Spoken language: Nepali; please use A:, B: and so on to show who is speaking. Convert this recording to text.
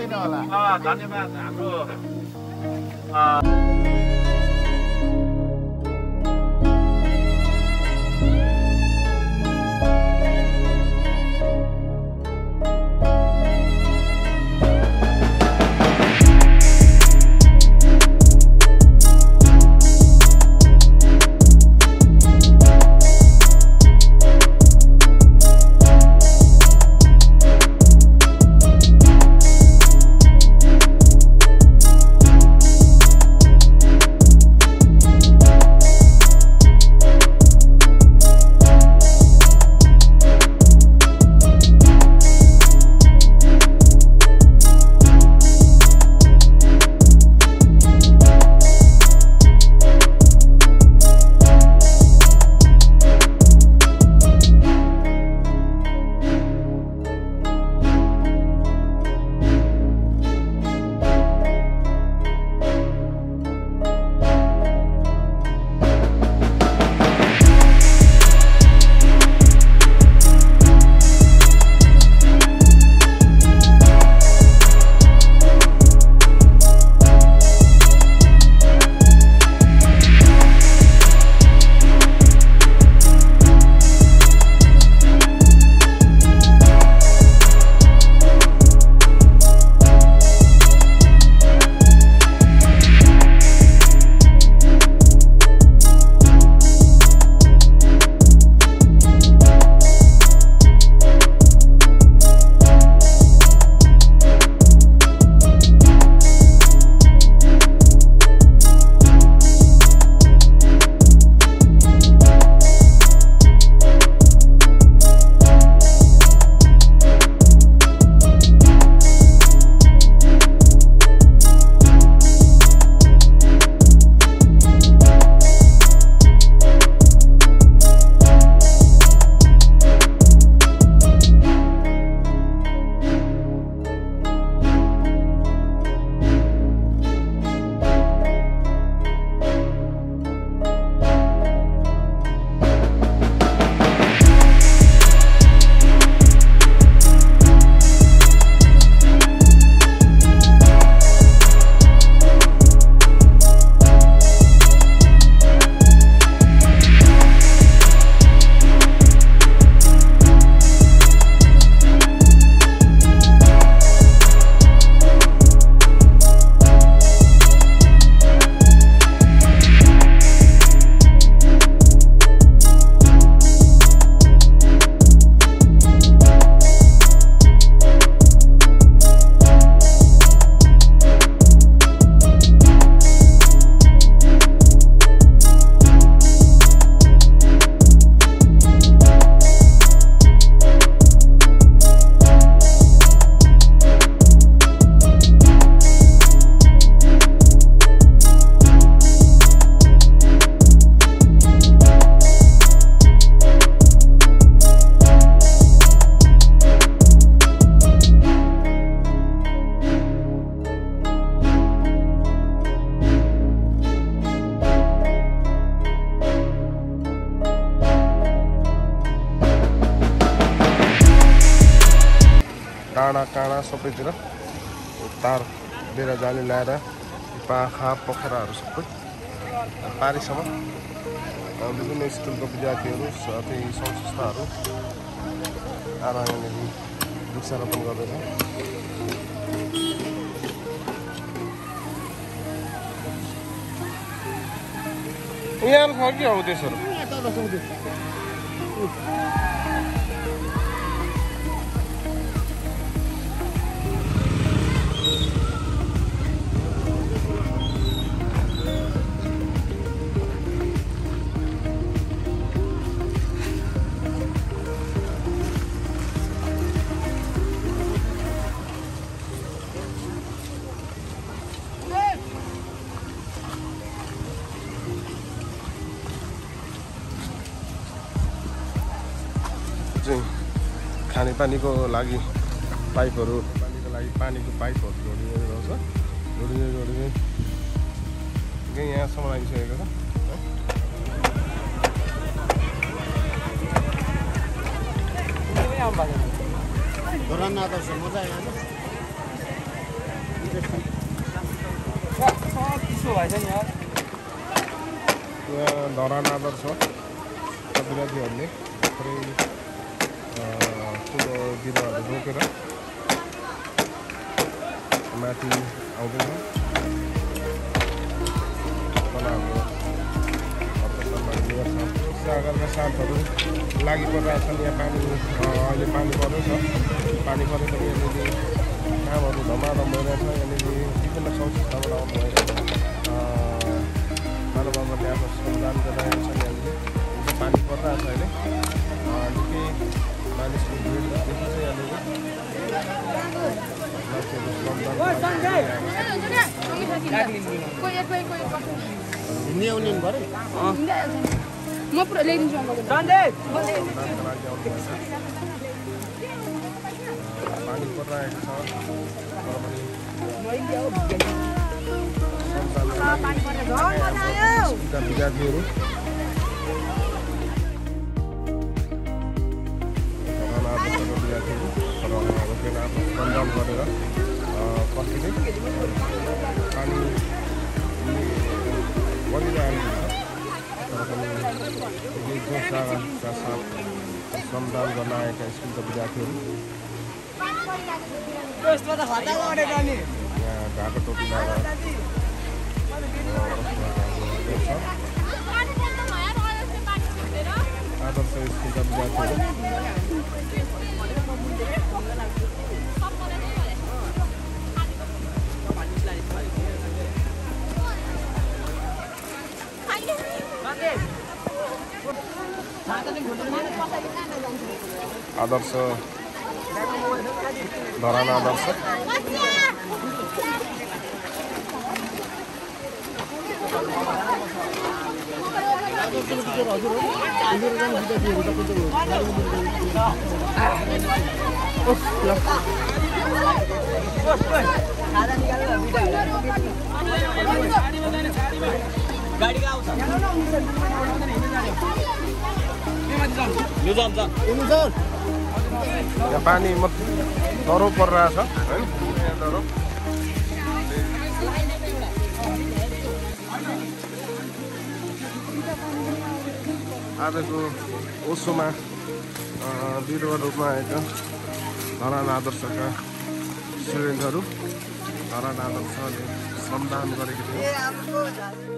A: छैन होला।
B: धन्यवाद हाम्रो काँडा सबैतिर तार बेरा जाली ल्याएर पाखा पोखराहरू सबै पारीसम्म विभिन्न स्कुलको विद्यार्थीहरू साथै संस्थाहरू आएर वृक्षारोपण गर्दैछ। यहाँ छ कि हौ त्यसहरू खानेपानीको लागि पाइपहरू पानीको पाइपहरू जोडिँदै रहन्छ जोडिँदै यहाँसम्म आइसकेको छ।
A: धरान आदर्श मजा आयो
B: यहाँ धरान आदर्श विद्यार्थीहरूले थोरै ठुलो बिरुवाहरू रोपेर माथि आउँदैन सागरका साथहरू लागि परिरहेछन्। यहाँ पानी अहिले पानी पर्दैछ। पानी परेर यहाँनिर कामहरू धमाधम भइरहेछ। यहाँनिर विभिन्न संस्थाबाट आउनुभएको महानुभावहरूले आफ्नो श्रमदान गरिरहेका छन्। यहाँनिर पानी परिरहेछ अहिले निकै मानिसको भिड देखिन्छ। यहाँनिर मान्छेहरू श्रमदान
A: म पुरा ल्याइदिन्छु
B: पानी परिरहेको छ विद्यार्थीहरू रोकेर आफ्नो श्रमदान गरेर कतिले पानी परिरहेको छ। जोसाका साथ श्रमदान गर्न आएका स्कुलका विद्यार्थीहरू यहाँ ढाका टोपी लगाएर आदर्श स्कुलका विद्यार्थीहरू आदर्श धरान आदर्श यहाँ पानी डह्रो परिरहेछ है। डह्रो आजको ओसोमा बिरुवा रूपमा आएका धरान आदर्शका स्टुडेन्टहरू धरान आदर्शले श्रमदान गरेको थियो।